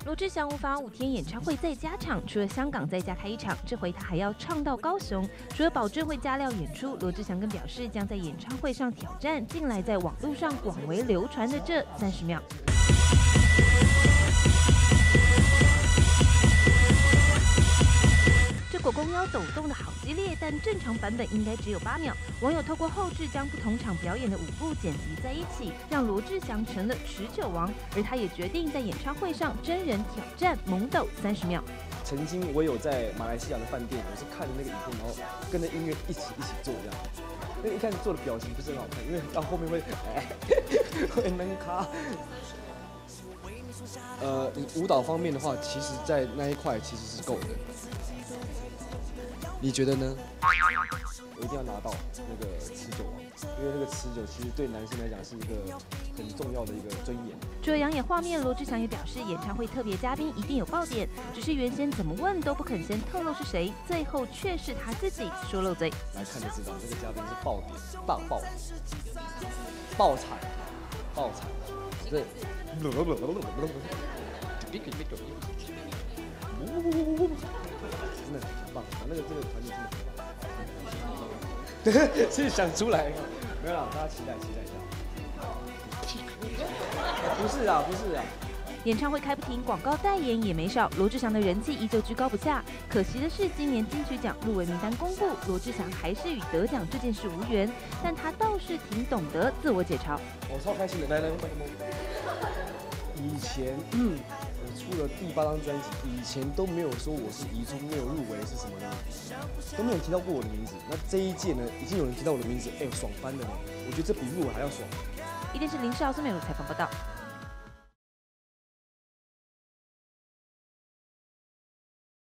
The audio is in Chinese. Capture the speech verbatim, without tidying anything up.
罗志祥无法五天演唱会再加场，除了香港再加开一场，这回他还要唱到高雄。除了保证会加料演出，罗志祥更表示将在演唱会上挑战近来在网络上广为流传的这三十秒。这狗公腰抖动的好激烈，但正常版本应该只有八秒。网友透过后置将不同场表演的舞步剪辑在一起，让罗志祥成了持久王，而他也决定在演唱会上真人挑战猛抖三十秒。 曾经我有在马来西亚的饭店，我是看着那个影片，然后跟着音乐一起一起做这样。那个一开始做的表情不是很好看，因为到后面会哎会能卡。呃，舞蹈方面的话，其实在那一块其实是够的。你觉得呢？我一定要拿到那个持久王，因为那个持久其实对男生来讲是一个很重要的一个尊严。 除了养眼画面，罗志祥也表示，演唱会特别嘉宾一定有爆点，只是原先怎么问都不肯先透露是谁，最后却是他自己说漏嘴。 来看就知道，这个嘉宾是爆点，爆爆爆惨，爆惨，对。真的很棒，那个这个团体真的很棒。对，是想出来，没有啦，大家期待期待一下。不是啊，不是啊。 演唱会开不停，广告代言也没少，罗志祥的人气依旧居高不下。可惜的是，今年金曲奖入围名单公布，罗志祥还是与得奖这件事无缘，但他倒是挺懂得自我解嘲。 我超开心的，来来，麦克风。以前，嗯，我出了第八张专辑，以前都没有说我是遗珠，没有入围是什么呢？都没有提到过我的名字。那这一届呢，已经有人提到我的名字，哎、欸，爽翻了呢！我觉得这比入围还要爽。 一电视林少孙美如采访报道。